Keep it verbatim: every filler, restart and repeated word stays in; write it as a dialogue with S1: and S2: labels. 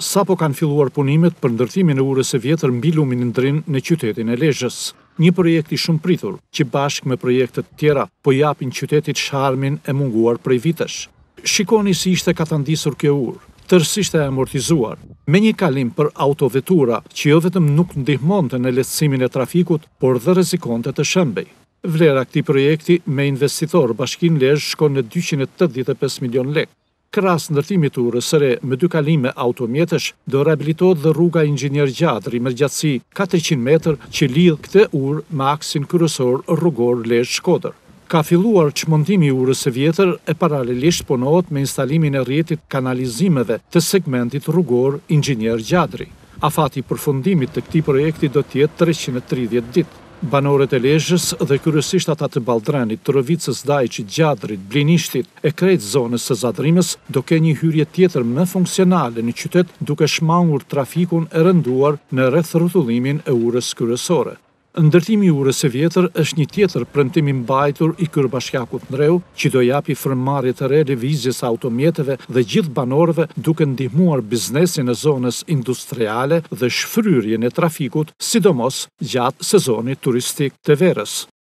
S1: sapo kanë filluar punimet për ndërtimin e urës së vjetër mbi lumin Ndrin në qytetin e Lezhës. Një projekt i shumë pritur, që bashkë me projektet tjera po japin qytetit sharmin e munguar prej vitesh. Shikoni si ishte katandisur kjo urë, tërësisht e amortizuar, me një kalim për autovetura që jo vetëm nuk ndihmonte në lehtësimin e trafikut, por dhe rrezikonte të shëmbej. Vlera këtij projekti me investitor Bashkinë Lezhë shkon në dyqind e tetëdhjetë e pesë milion lekë. Krahas ndërtimit të urës së re me dy kalime automjetësh, do rehabilitohet dhe rruga Inxhinier Gjatri me gjatësi katërqind metër që lidh këtë urë me aksin kryesor rrugor Lezhë-Shkodër. Ka filluar çmontimi i urës së vjetër e paralelisht punohet me instalimin e rrjetit kanalizimeve të segmentit rrugor Inxhinier Gjatri. Afati i përfundimit të këtij projekti do të jetë treqind e tridhjetë ditë. Banorët e Lezhës dhe kryesisht ata të Balldranik, Trovicës, Dajçit, Gjatrit, Blinishtit e krejt zonës së Zadrimës do kenë një hyrje tjetër më funksionale në qytet, duke shmangur trafikun e rënduar në rreth rrotullimin e urës kryesore. Ndërtimi i urës së vjetër është një tjetër premtim i mbajtur i Kryebashkiakut Ndreu, që do japi frymëmarrje të re lëvizjes së automjeteve dhe gjithë banorëve, duke ndihmuar biznesin e zonës industriale dhe shfryrjen e trafikut, sidomos gjatë sezonit turistik të verës.